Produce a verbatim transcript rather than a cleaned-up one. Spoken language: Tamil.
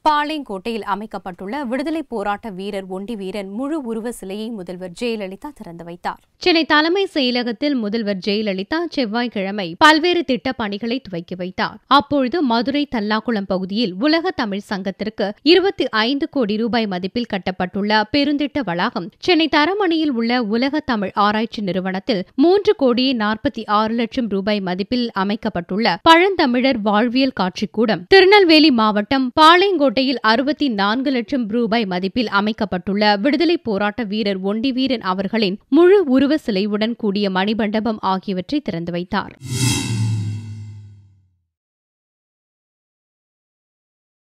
பாளையங்கோட்டையில் அமைக்கப்பட்டுள்ள விடுதலை போராட்ட வீரர் ஒண்டிவீரன் முழு உருவ சிலையை முதல்வர் ஜெயலலிதா திறந்து வைத்தார். சென்னை தலைமைச் செயலகத்தில் முதல்வர் ஜெயலலிதா செவ்வாய்க்கிழமை பல்வேறு திட்டப் பணிகளை துவக்கி வைத்தார். அப்பொழுது மதுரை தல்லாக்குளம் பகுதியில் உலக தமிழ் சங்கத்திற்கு இருபத்தி ஐந்து கோடி ரூபாய் மதிப்பில் கட்டப்பட்டுள்ள பெருந்திட்ட வளாகம், சென்னை தரமணியில் உள்ள உலக தமிழ் ஆராய்ச்சி நிறுவனத்தில் மூன்று கோடியே நாற்பத்தி ஆறு லட்சம் ரூபாய் மதிப்பில் அமைக்கப்பட்டுள்ள பழந்தமிழர் வாழ்வியல் காட்சிக்கூடம், திருநெல்வேலி மாவட்டம் பாளையங்கோட்டை அறுபத்தி நான்கு லட்சம் ரூபாய் மதிப்பில் அமைக்கப்பட்டுள்ள விடுதலை போராட்ட வீரர் ஒண்டிவீரன் அவர்களின் முழு உருவ சிலையுடன் கூடிய மணிமண்டபம் ஆகியவற்றை திறந்து வைத்தார்.